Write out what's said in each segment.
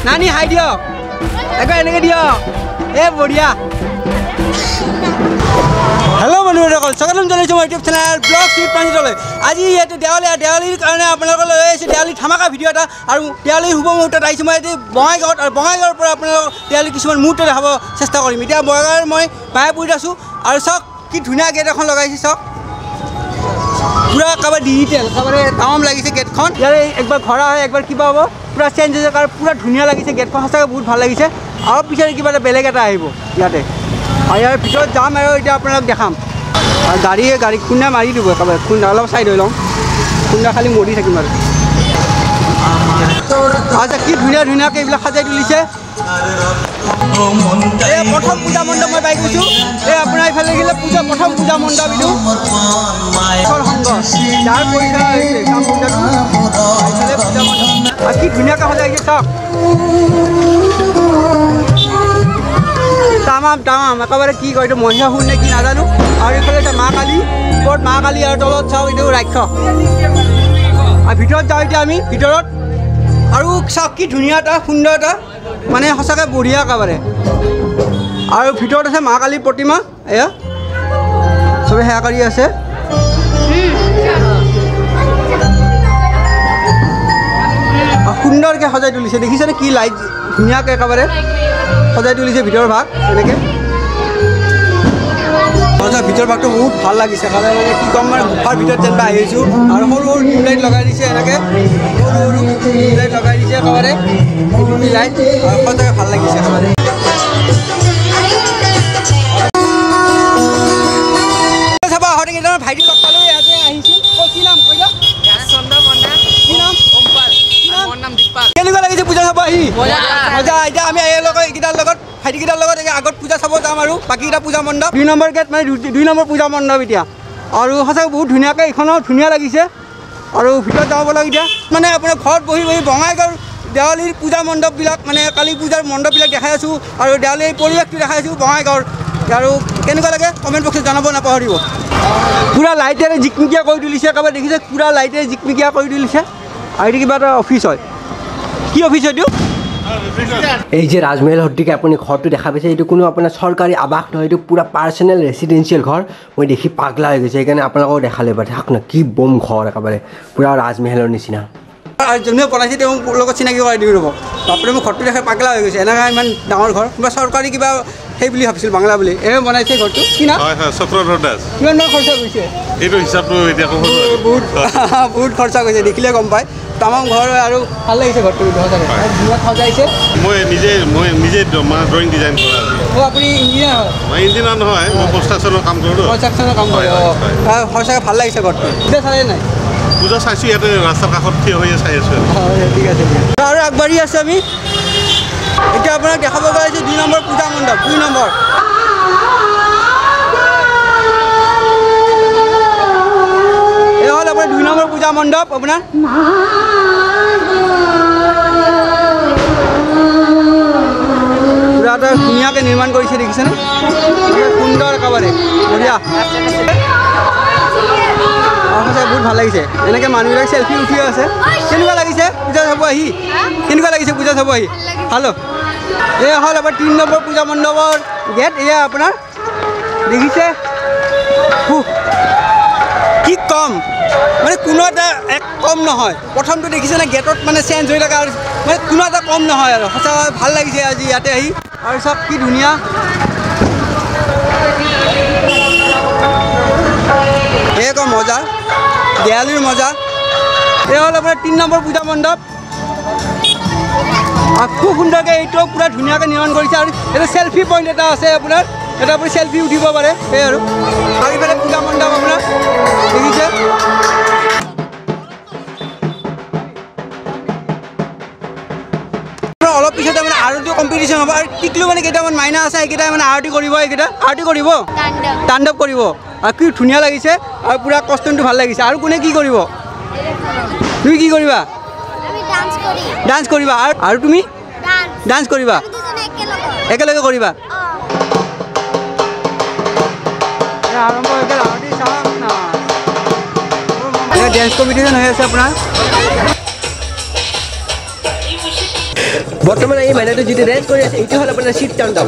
নানি হাই দিয়ক একবাৰ এনেকৈ দিয়ক বঢ়িয়া হেল্ল' বন্ধুসকল স্বাগতম জনাইছোঁ মই ইউটিউব চেনেল ব্লগ উইথ প্ৰাঞ্জিতলৈ আজি ইয়াতে দেৱালীৰ কাৰণে আপোনালোকক লৈ আহিছোঁ দেৱালী ধামাকা ভিডিঅ' এটা আৰু দেৱালীৰ শুভ মুহূৰ্তত আহিছোঁ মই আজি বঙাইগাঁৱত আৰু বঙাইগাঁৱৰ পৰা আপোনালোকক দেৱালীৰ কিছুমান মুহূৰ্ত দেখাব চেষ্টা কৰিম এতিয়া বঙাইগাঁৱৰ মই মায়াপুৰীত আছোঁ আৰু চাওক কি ধুনীয়া গেট এখন লগাইছে চাওক পুৰা একেবাৰে ডিজিটেল একেবাৰে তামাম লাগিছে গেটখন ইয়াৰে একবাৰ ঘৰা হয় একবাৰ কিবা হ'ব পুৰা চেঞ্জ হৈছে কাৰণ পুৰা ধুনীয়া লাগিছে গেটখন সঁচাকৈ বহুত ভাল লাগিছে আৰু পিছতে কিবা এটা বেলেগ এটা আহিব ইয়াতে আৰু ইয়াৰ ভিতৰত যাম আৰু এতিয়া আপোনালোক দেখাম আৰু গাড়ী খুন্দা মাৰি দিব একেবাৰে খুন্দা অলপ চাইড হৈ লওঁ খুন্দা খালি মৰি থাকিম আৰু আচ্ছা কি ধুনীয়াকৈ এইবিলাক সাজাই তুলিছে এই প্ৰথম পূজা মণ্ডপ মই পাই গৈছোঁ এই আপোনাৰ ইফালে গ'লে প্ৰথম পূজা মণ্ডপ এইটো সংঘ যাৰ পৰিচয় হৈছে কাম পূজাটো ইফালে পূজা মণ্ডপ আৰু কি ধুনীয়াকৈ সজাইছে চাওক তামাম একেবাৰে কি কয় এইটো মহিষাসুৰ নে কি নাজানো আৰু এইফালে এটা মা কালী ওপৰত মা কালী আৰু তলত চাওক এইটো ৰাক্ষস আৰু ভিতৰত যাওঁ এতিয়া আমি ভিতৰত আৰু চাওক কি ধুনীয়া এটা সুন্দৰ এটা মানে সঁচাকৈ বঢ়িয়া একেবাৰে আৰু ভিতৰত আছে মা কালীৰ প্ৰতিমা এয়া চবে সেৱা কৰি আছে সুন্দৰকৈ সজাই তুলিছে দেখিছেনে কি লাইট ধুনীয়াকৈ একেবাৰে সজাই তুলিছে ভিতৰৰ ভাগ এনেকৈ ভিতৰৰ ভাগটো বহুত ভাল লাগিছে কাৰণ মানে কি ক'ম মানে গুফাৰ ভিতৰত যেনিবা আহিছোঁ আৰু সৰু টিউবলাইট লগাই দিছে এনেকৈ সৰু টিউবলাইট লগাই দিছে একেবাৰে লাইট আৰু সঁচাকৈ ভাল লাগিছে একেবাৰে চাবা আহোঁতে কেইটামান ভাইটি লগ পালোঁ ইয়াতে আহিছিল কি নাম কৈ দিয়ক কেনেকুৱা লাগিছে পূজা চাব আহি মজা এতিয়া আমি এইকেইটাৰ লগত ভাইটিকেইটাৰ লগত আগত পূজা চাব যাম আৰু বাকীকেইটা পূজা মণ্ডপ 2 নম্বৰ গেট মানে 2 নম্বৰ পূজা মণ্ডপ এতিয়া আৰু সঁচাকৈ বহুত ধুনীয়াকৈ এইখনো ধুনীয়া লাগিছে আৰু ভিতৰত যাব লাগে এতিয়া মানে আপোনাৰ ঘৰত বহি বঙাইগাঁৱৰ দেৱালীৰ পূজা মণ্ডপবিলাক মানে কালী পূজাৰ মণ্ডপবিলাক দেখাই আছোঁ আৰু দেৱালীৰ পৰিৱেশটো দেখাই আছোঁ বঙাইগাঁৱৰ আৰু কেনেকুৱা লাগে কমেণ্ট বক্সত জনাব নাপাহৰিব পুৰা লাইটেৰে জিকমিকিয়া কৰি তুলিছে একেবাৰে দেখিছে পুৰা লাইটেৰে জিকমিকিয়া কৰি তুলিছে আৰু এইটো কিবা এটা অফিচ হয় কি অফিচ হয়তো এই যে ৰাজমহল সদৃশ আপুনি ঘৰটো দেখা পাইছে এইটো কোনো আপোনাৰ চৰকাৰী আৱাস নহয় এইটো পুৰা পাৰ্চনেল ৰেচিডেঞ্চিয়েল ঘৰ মই দেখি পাগলা হৈ গৈছে সেইকাৰণে আপোনালোকক দেখালে বাৰু থাক না কি বম ঘৰ একেবাৰে পুৰা ৰাজমহলৰ নিচিনা যোনে বনাইছে তেওঁ লগত চিনাকি কৰাই দিব ৰ'ব আপুনি মোৰ ঘৰটো দেখাই পাগলা হৈ গৈছে এনেকুৱা ইমান ডাঙৰ ঘৰ কিবা চৰকাৰী কিবা সেই বুলি ভাবিছিল বাংলা বুলি এনে বনাইছে ঘৰটো কি না চক্ৰধৰ দাস কিমান মান খৰচা গৈছে এইটো হিচাপটো এতিয়া বহুত খৰচা গৈছে দেখিলে গম পায় তামাম ঘৰ আৰু ভাল লাগিছে ঘৰটো সজাইছে মই নিজে মানে ড্ৰয়িং ডিজাইন কৰা আপুনি ইঞ্জিনিয়াৰ হয় মই ইঞ্জিনিয়াৰ নহয় মই কনষ্ট্ৰাকশ্যনৰ কাম কৰোঁ সঁচাকৈ ভাল লাগিছে ঘৰটো পূজা চালে নাই পূজা চাইছোঁ ইয়াতে ৰাস্তাৰ কাষত থিয় হৈ চাই আছোঁ ঠিক আছে আৰু আগবাঢ়ি আছোঁ আমি এতিয়া আপোনাক দেখাব গৈ আছোঁ 2 নম্বৰ পূজা মণ্ডপ 2 নম্বৰ এই হ'ল আপোনাৰ 2 নম্বৰ পূজা মণ্ডপ আপোনাৰ পুৰা এটা ধুনীয়াকৈ নিৰ্মাণ কৰিছে দেখিছেনে সুন্দৰ একেবাৰে বঢ়িয়া সঁচাকৈ বহুত ভাল লাগিছে এনেকৈ মানুহবিলাক চেল্ফি উঠি আছে কেনেকুৱা লাগিছে পূজা চাব আহি কেনেকুৱা লাগিছে পূজা চাব আহি ভালো এয়া হ'ল আপোনাৰ 3 নম্বৰ পূজা মণ্ডপৰ গেট এয়া আপোনাৰ দেখিছে কি কম মানে কোনো এটা এক কম নহয় প্ৰথমটো দেখিছেনে গেটত মানে চেঞ্জ হৈ থাকে আৰু মানে কোনো এটা কম নহয় আৰু সঁচাকৈ ভাল লাগিছে আজি ইয়াতে আহি আৰু চব কি ধুনীয়া এক মজা দেৱালীৰ মজা এই হ'ল আপোনাৰ 3 নম্বৰ পূজা মণ্ডপ খুব সুন্দৰকৈ এইটো পুৰা ধুনীয়াকৈ নিৰ্মাণ কৰিছে আৰু এটা চেল্ফি পইণ্ট এটা আছে আপোনাৰ এটা আপুনি চেল্ফি উঠিব পাৰে সেই আৰু ইফালে পূজা মণ্ডপ আপোনাৰ দেখিছে অলপ পিছতে মানে আৰতি কম্পিটিশ্যন হ'ব আৰু টিকলো মানে কেইটামান মাইনা আছে সেইকেইটা মানে আৰতি কৰিব এইকেইটা আৰতি কৰিব তাণ্ডৱ কৰিব আৰু কি ধুনীয়া লাগিছে আৰু পুৰা কষ্টিউমটো ভাল লাগিছে আৰু কোনে কি কৰিব তুমি কি কৰিবা ডান্স কৰিবা আৰু তুমি ডান্স কৰিবা একেলগে কৰিবা আৰম্ভ হৈ গ'ল আৰতি চাওক না ডান্স কম্পিটিশ্যন হৈ আছে আপোনাৰ বৰ্তমান এই মাইনাটো যিটো ৰেঞ্জ কৰি আছে এইটো হ'ল আপোনাৰ শীত তাণ্ডৱ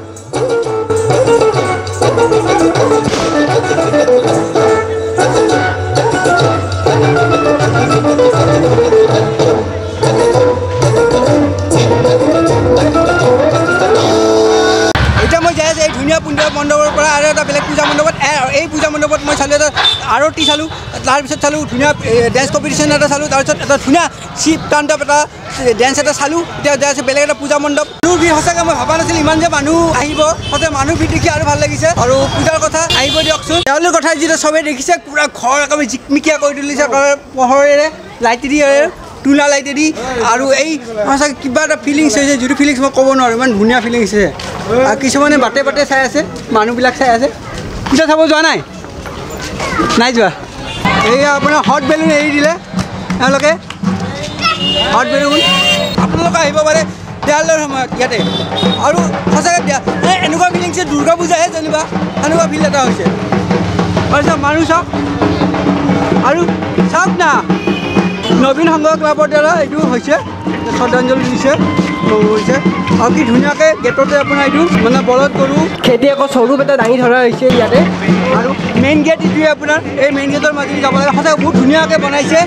ধুনীয়া পূজা মণ্ডপৰ পৰা আৰু এটা বেলেগ পূজা মণ্ডপত এই পূজা মণ্ডপত মই চালোঁ এটা আৰতি চালোঁ তাৰপিছত চালোঁ ধুনীয়া ডেন্স কম্পিটিশ্যন এটা চালোঁ তাৰপিছত এটা ধুনীয়া শিৱ তাণ্ডৱ এটা ডেন্স এটা চালোঁ এতিয়া যাই আছে বেলেগ এটা পূজা মণ্ডপ মানুহ ভিৰ সঁচাকৈ মই ভবা নাছিলোঁ ইমান যে মানুহ আহিব সঁচাকৈ মানুহ ভিৰ দেখি আৰু ভাল লাগিছে আৰু পূজাৰ কথা আহিব দিয়কচোন তেওঁলোকৰ কথা যেতিয়া চবেই দেখিছে পূৰা ঘৰ একেবাৰে জিকমিকিয়া কৰি তুলিছে পোহৰেৰে লাইটেদি তুলা লাইটেদি আৰু এই সঁচাকৈ কিবা এটা ফিলিংছ হৈছে যিটো ফিলিংছ মই ক'ব নোৱাৰোঁ ইমান ধুনীয়া ফিলিংছ হৈছে আৰু কিছুমানে বাটে বাটে চাই আছে মানুহবিলাক চাই আছে পূজা চাব যোৱা নাই যোৱা এয়া আপোনাৰ হট বেলুন এৰি দিলে তেওঁলোকে হট বেলুন আপোনালোকে আহিব পাৰে দেৱালীৰ সময়ত ইয়াতে আৰু সঁচাকৈ এনেকুৱা ফিলিংছ দুৰ্গা পূজাহে যেনিবা এনেকুৱা ফিল এটা হৈছে তাৰপিছত মানুহ চাওক আৰু চাওক না নবীন সংঘ ক্লাবৰ দ্বাৰা এইটো হৈছে শ্ৰদ্ধাঞ্জলি দিছে হৈছে আৰু কি ধুনীয়াকৈ গেটতে আপোনাৰ এইটো মানে বলদ গৰু খেতিয়কৰ স্বৰূপ এটা দাঙি ধৰা হৈছে ইয়াতে আৰু মেইন গেট এইটোৱে আপোনাৰ এই মেইন গেটৰ মাজেদি যাব লাগে সঁচাকৈ বহুত ধুনীয়াকৈ বনাইছে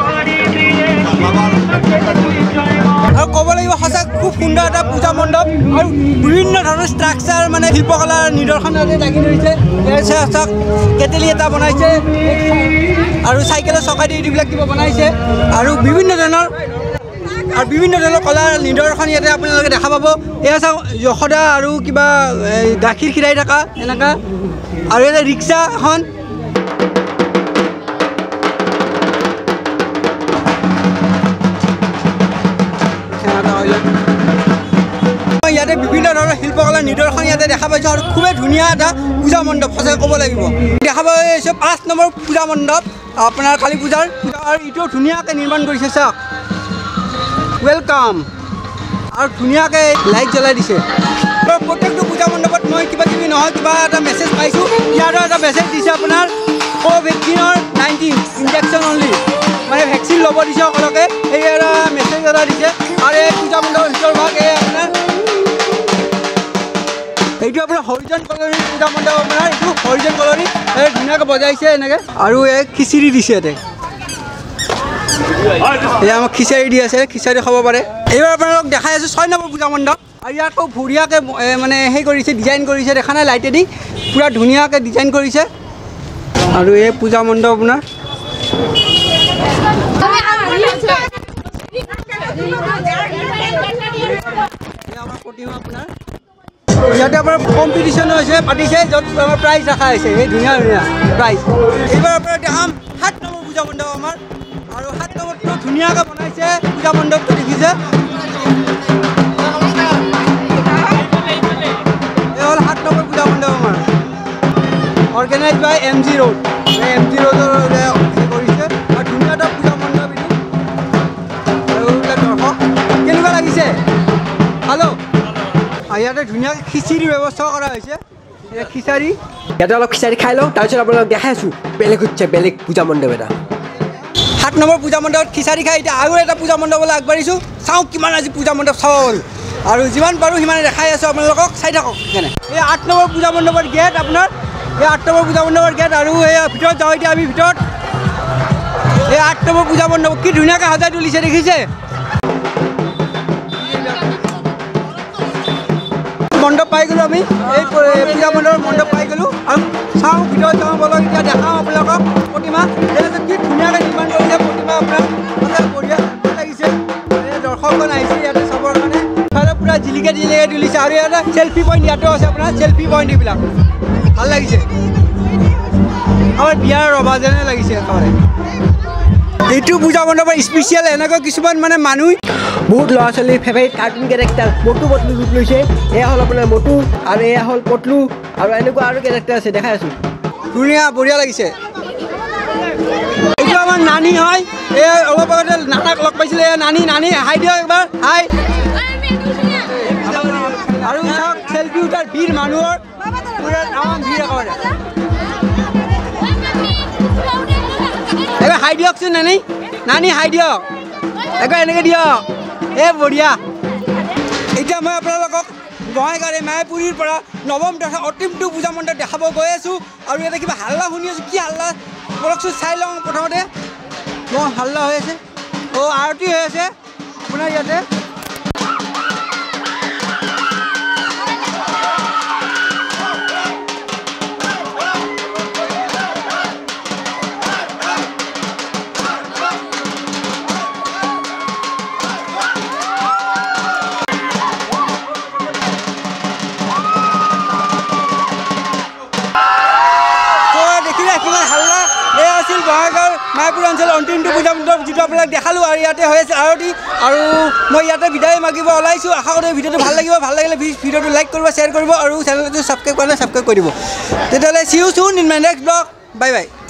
আৰু ক'ব লাগিব সঁচাকৈ খুব সুন্দৰ এটা পূজা মণ্ডপ আৰু বিভিন্ন ধৰণৰ ষ্ট্ৰাকচাৰ মানে শিল্পকলাৰ নিদৰ্শনতে দাঙি ধৰিছে চাওক কেটেলি এটা বনাইছে আৰু চাইকেলৰ চকা দি এইবিলাক কিবা বনাইছে আৰু বিভিন্ন ধৰণৰ কলাৰ নিদৰ্শন ইয়াতে আপোনালোকে দেখা পাব এয়া চাওক যশোদা আৰু কিবা গাখীৰ খীৰাই থকা এনেকুৱা আৰু এটা ৰিক্সা এখন ইয়াতে বিভিন্ন ধৰণৰ শিল্পকলাৰ নিদৰ্শন ইয়াতে দেখা পাইছোঁ আৰু খুবেই ধুনীয়া এটা পূজা মণ্ডপ সঁচাকৈ ক'ব লাগিব দেখা পাইছোঁ 5 নম্বৰ পূজা মণ্ডপ আপোনাৰ কালী পূজাৰ আৰু এইটোও ধুনীয়াকৈ নিৰ্মাণ কৰিছে চাওক ৱেলকাম আৰু ধুনীয়াকৈ লাইট জ্বলাই দিছে প্ৰত্যেকটো পূজা মণ্ডপত মই কিবা কিবি নহয় কিবা এটা মেছেজ পাইছোঁ ইয়াৰো এটা মেছেজ দিছে আপোনাৰ কোভেক্সিনৰ 19 ইনজেকশ্যন অনলি মানে ভেকচিন ল'ব দিছে সকলোকে এই এটা মেছেজ এটা দিছে আৰু এই পূজা মণ্ডপৰ ভিতৰ ভাগ এই আপোনাৰ এইটো আপোনাৰ হৰিজন কলনীৰ পূজা মণ্ডপ আপোনাৰ এইটো হৰিজন কলনী ধুনীয়াকৈ বজাইছে এনেকৈ আৰু এই খিচিৰি দিছে ইয়াতে এয়া আমাক খিচাৰি দি আছে খিচাৰি খাব পাৰে এইবাৰ আপোনালোকক দেখাই আছোঁ 6 নম্বৰ পূজা মণ্ডপ আৰু ইয়াত খুব বঢ়িয়াকৈ মানে সেই কৰিছে ডিজাইন কৰিছে দেখা নাই লাইটেদি পূৰা ধুনীয়াকৈ ডিজাইন কৰিছে আৰু এই পূজা মণ্ডপ আপোনাৰ আমাৰ প্ৰতিমা আপোনাৰ ইয়াতে আপোনাৰ কম্পিটিশ্যনো হৈছে পাতিছে য'ত আমাৰ প্ৰাইজ ৰখা হৈছে সেই ধুনীয়া ধুনীয়া প্ৰাইজ এইবাৰ আপোনাৰ দেখাম 7 নম্বৰ পূজা মণ্ডপ আমাৰ আৰু 7 নম্বৰটো ধুনীয়াকৈ বনাইছে পূজা মণ্ডপটো দেখিছে এই হ'ল 7 নম্বৰ পূজা মণ্ডপ আমাৰ অৰ্গেনাইজ বাই MG ৰোড এই MG ৰোডৰ কৰিছে আৰু ধুনীয়া এটা পূজা মণ্ডপ এইটো আৰু দৰ্শক কেনেকুৱা লাগিছে হেল্ল' ইয়াতে ধুনীয়াকৈ খিচিৰিৰ ব্যৱস্থা কৰা হৈছে খিচাৰি ইয়াতে অলপ খিচাৰি খাই লওঁ তাৰপিছত আপোনালোকক দেখাই আছোঁ বেলেগ পূজা মণ্ডপ এটা 7 নম্বৰ পূজা মণ্ডপত খিচাৰি খাই এতিয়া আৰু এটা পূজা মণ্ডপলৈ আগবাঢ়িছোঁ চাওঁ কিমান আজি পূজা মণ্ডপ চাব পাৰোঁ আৰু যিমান পাৰোঁ সিমানে দেখাই আছোঁ আপোনালোকক চাই থাকক সেইকাৰণে এই 8 নম্বৰ পূজা মণ্ডপৰ গেট আপোনাৰ এই 8 নম্বৰ পূজা মণ্ডপৰ গেট আৰু এই ভিতৰত যাওঁ এতিয়া আমি ভিতৰত এই 8 নম্বৰ পূজা মণ্ডপ কি ধুনীয়াকৈ সজাই তুলিছে দেখিছে মণ্ডপ পাই গ'লোঁ আমি এই পূজা মণ্ডপ পাই গ'লোঁ আৰু চাওঁ ভিতৰত যাওঁ বলক এতিয়া দেখাওঁ আপোনালোকক প্ৰতিমা কি ধুনীয়াকৈ নিৰ্মাণ কৰিছে প্ৰতিমা আপোনাৰ বঢ়িয়া লাগিছে দৰ্শকগণ আহিছে ইয়াতে চাবৰ কাৰণে ইফালে পূৰা জিলিকে তুলিছে আৰু ইয়াতে চেল্ফি পইণ্ট ইয়াতো আছে আপোনাৰ চেল্ফি পইণ্ট এইবিলাক ভাল লাগিছে আমাৰ বিয়াৰ ৰভা যেনে লাগিছে একেবাৰে এইটো পূজা মণ্ডপৰ স্পেচিয়েল এনেকুৱা কিছুমান মানে মানুহ বহুত ল'ৰা ছোৱালীৰ favourite cartoon character Motu Patlu ৰূপ লৈছে এয়া হ'ল আপোনাৰ মটু আৰু এয়া হ'ল পটলু আৰু এনেকুৱা আৰু কেৰেক্টাৰ আছে দেখাই আছোঁ ধুনীয়া বঢ়িয়া লাগিছে এইটো আমাৰ নানী হয় এই অলপ আগতে নানাক লগ পাইছিলে নানী হাই দিয়ক একবাৰ হাই আৰু চাওক চেল্ফি উঠাৰ ভিৰ মানুহৰ পুৰা তামাম ভিৰ একেবাৰে এবাৰ হাই দিয়কচোন নানী হাই দিয়ক একবাৰ এনেকৈ দিয়ক বঢ়িয়া বঙাইগাঁও মায়াপুৰীৰ পৰা নৱম তথা অন্তিমটো পূজা মণ্ডপ দেখাব গৈ আছোঁ আৰু ইয়াতে কিবা হাল্লা শুনি আছোঁ কি হাল্লা বলকচোন চাই লওঁ প্ৰথমতে মই হাল্লা হৈ আছে আৰতি হৈ আছে আপোনাৰ ইয়াতে বঙাইগাঁৱৰ মায়াপুৰ অঞ্চলৰ অন্তিমটো পূজা মণ্ডপ যিটো আপোনাক দেখালোঁ আৰু ইয়াতে হৈ আছে আৰতি আৰু মই ইয়াতে বিদায় মাগিব ওলাইছোঁ আশা কৰোঁ ভিডিঅ'টো ভাল লাগিব ভাল লাগিলে ভিডিঅ'টো লাইক কৰিব শ্বেয়াৰ কৰিব আৰু চেনেলটো ছাবস্ক্ৰাইব কৰা নাই ছাবস্ক্ৰাইব কৰি দিব তেতিয়াহ'লে see you soon in my next vlog bye by